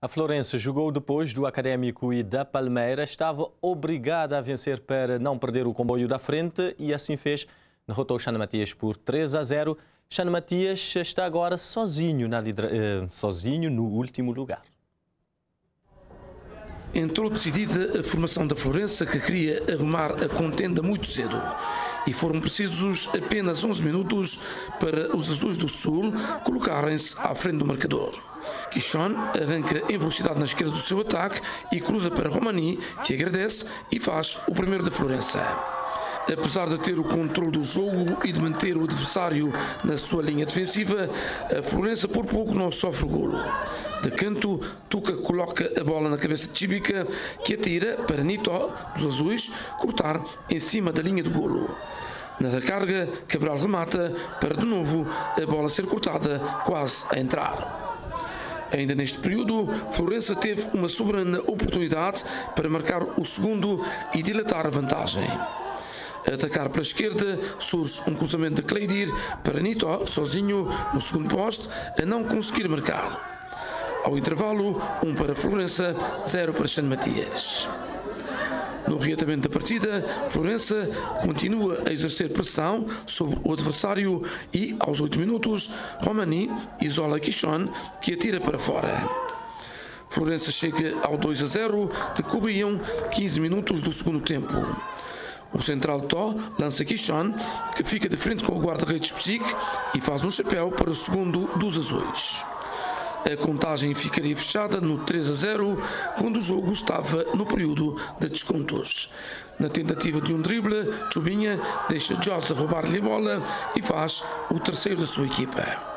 A Florença jogou depois do Académico e da Palmeiras. Estava obrigada a vencer para não perder o comboio da frente e assim fez. Derrotou o Xana Matias por 3-0. Xana Matias está agora sozinho no último lugar. Entrou decidida a formação da Florença, que queria arrumar a contenda muito cedo. E foram precisos apenas 11 minutos para os azuis do Sul colocarem-se à frente do marcador. Quichon arranca em velocidade na esquerda do seu ataque e cruza para Romani, que agradece e faz o primeiro da Florença. Apesar de ter o controle do jogo e de manter o adversário na sua linha defensiva, a Florença por pouco não sofre o golo. De canto, Tuca coloca a bola na cabeça de Chibica, que atira para Nito, dos azuis, cortar em cima da linha do golo. Na recarga, Cabral remata para, de novo, a bola ser cortada quase a entrar. Ainda neste período, Florença teve uma soberana oportunidade para marcar o segundo e dilatar a vantagem. A atacar para a esquerda, surge um cruzamento de Cleidir para Nito, sozinho, no segundo poste, a não conseguir marcar. Ao intervalo, 1 para Florença, 0 para Xana Matias. No reatamento da partida, Florença continua a exercer pressão sobre o adversário e, aos 8 minutos, Romani isola Quichon, que atira para fora. Florença chega ao 2-0, decorriam 15 minutos do segundo tempo. O central Tó lança Quichon, que fica de frente com o guarda-redes Psique e faz um chapéu para o segundo dos azuis. A contagem ficaria fechada no 3-0, quando o jogo estava no período de descontos. Na tentativa de um drible, Chubinha deixa Josa roubar-lhe a bola e faz o terceiro da sua equipa.